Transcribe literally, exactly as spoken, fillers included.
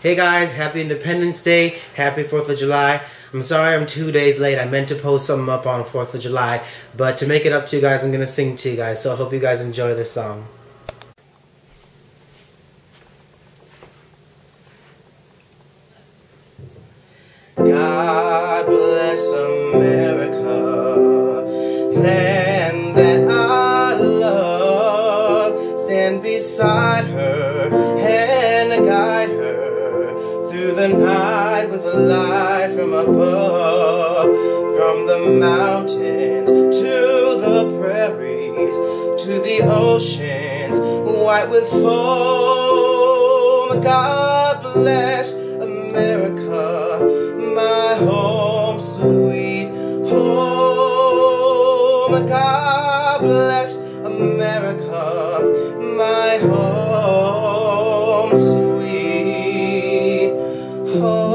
Hey guys, happy Independence Day, happy fourth of July. I'm sorry I'm two days late. I meant to post something up on fourth of July, but to make it up to you guys, I'm going to sing to you guys, so I hope you guys enjoy this song. God bless America, land that I love. Stand beside her and guide her through the night with a light from above. From the mountains to the prairies, to the oceans white with foam. God bless America, my home sweet home. God bless America, my home sweet home.